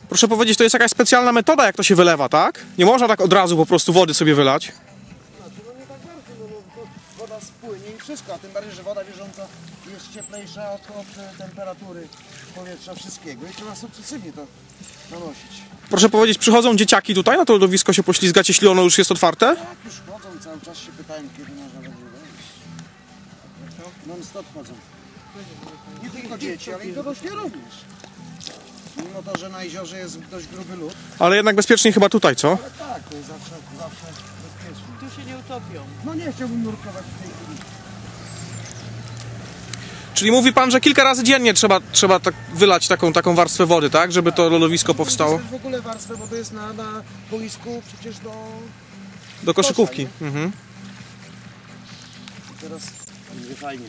Proszę powiedzieć, to jest jakaś specjalna metoda, jak to się wylewa, tak? Nie można tak od razu po prostu wody sobie wylać. Znaczy, no nie tak bardzo, no woda spłynie i wszystko, a tym bardziej, że woda bieżąca jest cieplejsza od temperatury powietrza, wszystkiego i trzeba sukcesywnie to nanosić. Proszę powiedzieć, przychodzą dzieciaki tutaj na to lodowisko się poślizgać, jeśli ono już jest otwarte? Jak już chodzą, cały czas się pytają, kiedy można będzie wejść. Non-stop chodzą. Nie tylko dzieci, ale i dorośli również. Mimo to, że na jeziorze jest dość gruby lód. Ale jednak bezpieczniej chyba tutaj, co? Ale tak, to jest zawsze bezpiecznie. Tu się nie utopią. No nie chciałbym nurkować w tej chwili. Czyli mówi pan, że kilka razy dziennie trzeba tak wylać taką warstwę wody, tak? Żeby to lodowisko powstało. W ogóle warstwę wody jest na boisku przecież Do koszykówki. Mhm. Teraz będzie fajnie.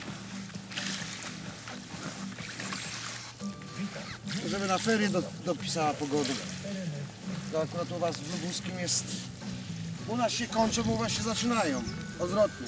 Żeby na ferie dopisała pogodę. To akurat u was w Lubuskim jest... U nas się kończą, u was się zaczynają. Odwrotnie.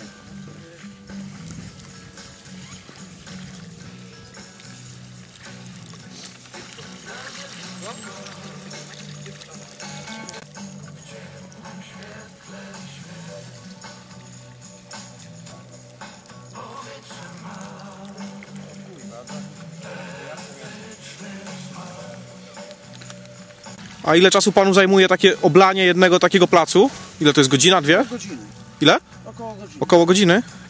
A ile czasu panu zajmuje takie oblanie jednego takiego placu? Ile to jest? Godzina, dwie? Godziny. Ile? Około godziny. Około godziny?